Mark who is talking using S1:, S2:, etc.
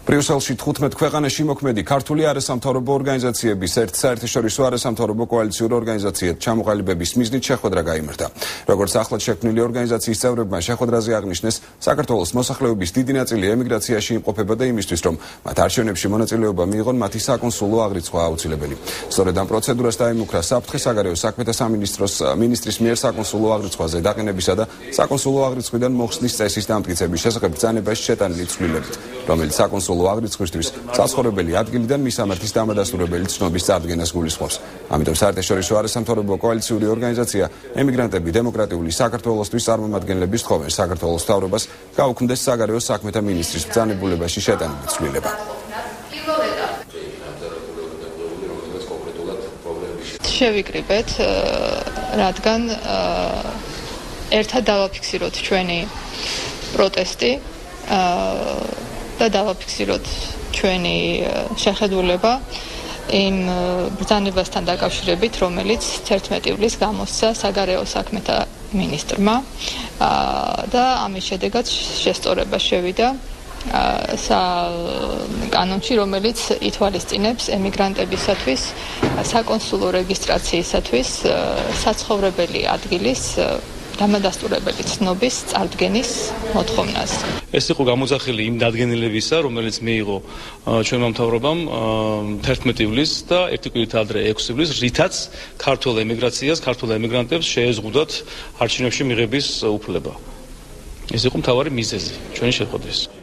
S1: ბრიუსელში 15 ქვეყანაში მოქმედი ქართული არასამთავრობო ორგანიზაციების საერთაშორისო არასამთავრობო კოალიციურ ორგანიზაციად ჩამოყალიბების მიზნით შეხვედრა გაიმართა. როგორც ახლად შექმნილი ორგანიზაციის წევრებმა შეხვედრაზე აღნიშნეს, საქართველოს მოსახლეობის დიდი ნაწილი ემიგრაციაში იმყოფებოდა იმისთვის, რომ მათ არჩევნებში მონაწილეობა მიიღონ მათი საკონსულო აღრიცხვა აუცილებელი. სწორედ ამ პროცედურას დაემუქრა საფრთხე საგარეო საქმეთა მინისტრის მიერ საკონსულო აღრიცხვაზე დაყენებისა და საკონსულო აღრიცხვიდან მოხსნის წესის დამტკიცების შესახებ ბრძანებაში შეტანილი ცვლილებით, რომელიც საკონსულო აგრიცხვისთვის საცხოვრებელი ადგილიდან მისამართის დამადასტურებელი ცნობის წარდგენას გულისხმობს. ამიტომ საერთაშორისო არასამთავრობო კოალიციური ორგანიზაცია ემიგრანტები დემოკრატიული საქართველოსთვის წარმომადგენლების თხოვენ საქართველოს მთავრობას გაუქმდეს საგარეო საქმეთა მინისტრის ბრძანებულებაში შეტანილი ცვლილება.
S2: შევიკრიბეთ, რადგან ერთად დავაფიქსიროთ ჩვენი პროტესტი და დავაფიქსიროთ ჩვენი შეხედულება იმ ბრძანებასთან დაკავშირებით, რომელიც 11 ივლისს გამოსცა საგარეო საქმეთა მინისტრმა და ამის შედეგად შესწორება შევიდა კანონში, რომელიც ითვალისწინებს ემიგრანტებისათვის საკონსულო რეგისტრაციისათვის საცხოვრებელი ადგილის დამადასტურებელი ცნობის წარდგენის მოთხოვნას.
S3: ეს იყო გამოძახილი იმ დადგენილებისა, რომელიც მიიღო ჩვენმა მთავრობამ 11 ივლისს და ერთი კვირით ადრე 6 ივლისს, რითაც ქართულ ემიგრაციას, ქართულ ემიგრანტებს შეეზღუდათ არჩევნებში მიღების უფლება. ეს იყო მთავარი მიზეზი ჩვენი შეხვედრის.